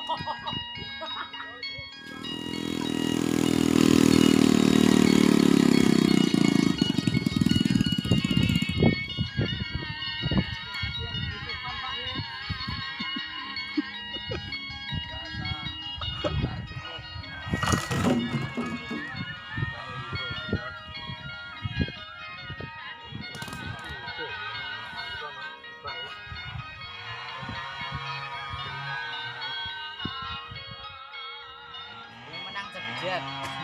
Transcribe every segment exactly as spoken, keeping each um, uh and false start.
Jet.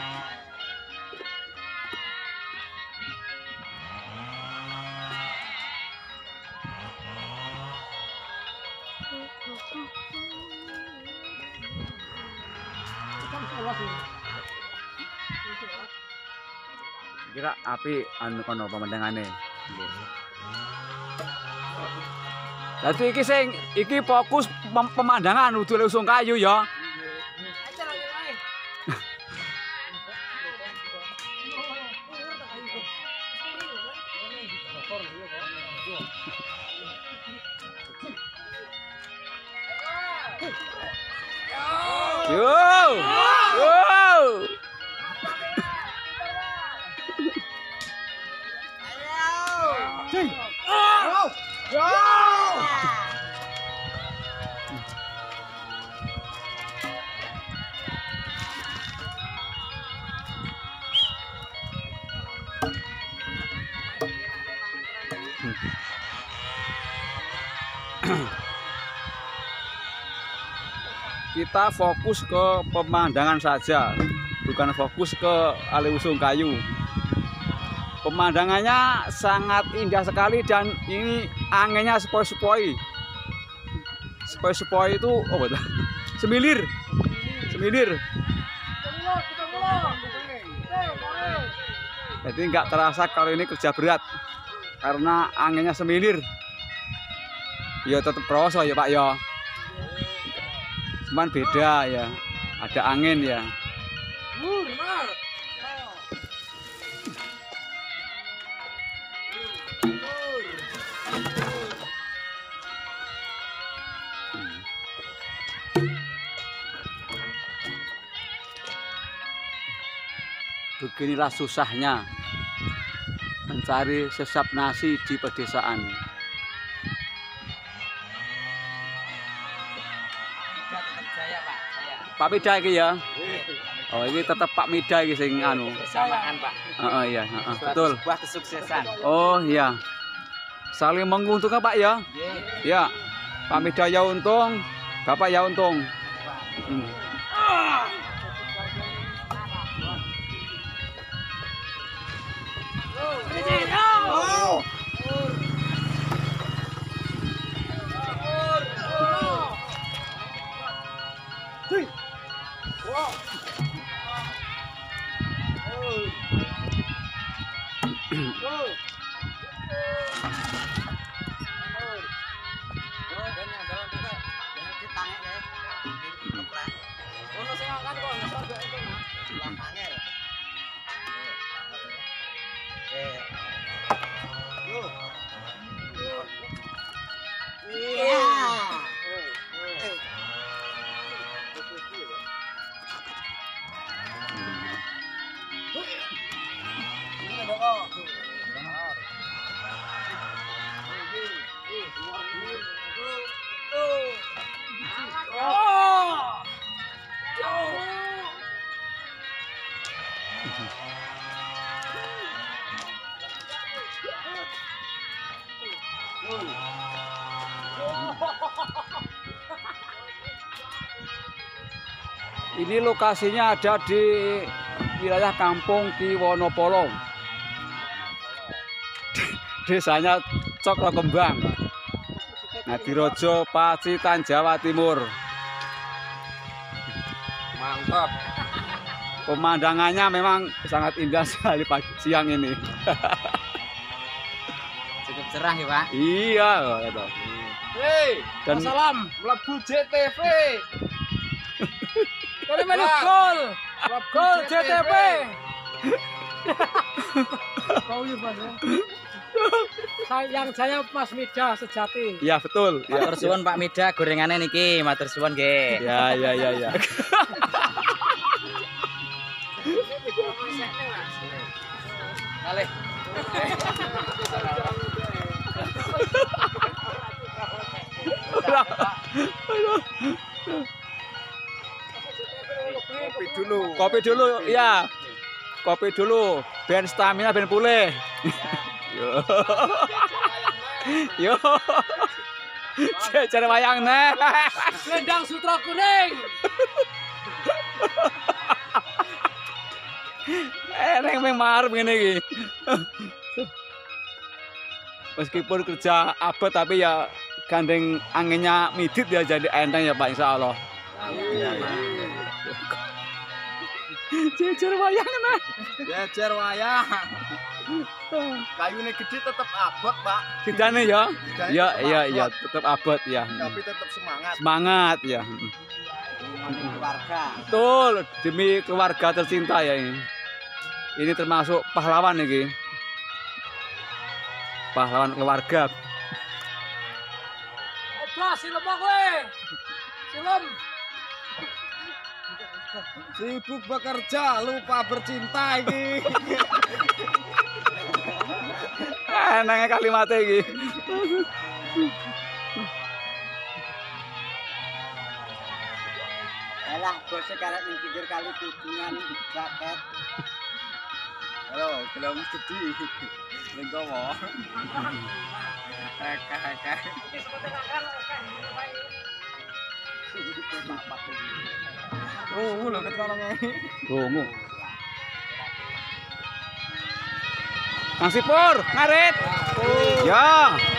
Kira api anu kono pemandangane. Dadi iki sing iki fokus pem pemandangan udah langsung kayu ya. Yo, yo. Cing. Yo. Yo. Kita fokus ke pemandangan saja, bukan fokus ke ali usung kayu. Pemandangannya sangat indah sekali dan ini anginnya sepoi-sepoi. Sepoi-sepoi itu oh betul. Semilir. Semilir. Jadi nggak terasa kalau ini kerja berat karena anginnya semilir. Ya tetap proso ya Pak ya. Cuman beda ya, ada angin ya. Beginilah susahnya mencari sesap nasi di pedesaan. Pak Mida iki ya. Oh, ini tetap Pak Mida iki sing anu. Kesamaan, Pak. Heeh uh, uh, iya, heeh. Uh, betul. Sebuah kesuksesan. Oh, iya. Saling menguntungkan, Pak ya? Iya. Ya. Pak Mida ya untung, Bapak ya untung. Hmm. Oh. Ini lokasinya ada di wilayah Kampung Kiwonopolo. Desanya Cokro Kembang, Ngadirojo, Pacitan, Jawa Timur. Mantap. Pemandangannya memang sangat indah sekali pagi siang ini. Cukup cerah ya, Pak. Iya, gitu. Hei, Dan salam, mlebu J T V. Kali melu gol. Gol J T V. Kau ya, Pak. Sayang saya Mas Mida sejati. Iya betul. Ya, Matur suwun Pak Mida gorengannya niki, matur suwun nggih. ya, ya, ya, ya. Kalih. Kopi dulu. Kopi dulu, ya. Kopi dulu. Ben stamina, ben pulih. Yo. Yo. Jejer wayang neh. Selendang sutra kuning. Eneng meng marep ngene iki. Meskipun kerja abot tapi ya gandeng anginnya midit ya jadi enteng ya Pak insyaallah. Iya, Pak. Jejer wayang nah. Jejer wayang. Kayune gede tetap abot, Pak. Sidane ya. Sidane Ya tetep iya abot. iya tetap abot ya. Tapi tetap semangat. Semangat ya. Keluarga. Betul demi keluarga tercinta ya ini. Ini termasuk pahlawan iki. Pahlawan keluarga. Oba silem kowe. Silem. Sibuk bekerja, lupa bercinta iki. Enenge kalimatnya iki. Alah, bos sekarang ning pinggir kali kudungan jaket. Halo, gelem sedih. Ning kowo. Kakak-kakak. Oh, lho ketok nang Rungu. Kang Sipur, ngarit. Ya.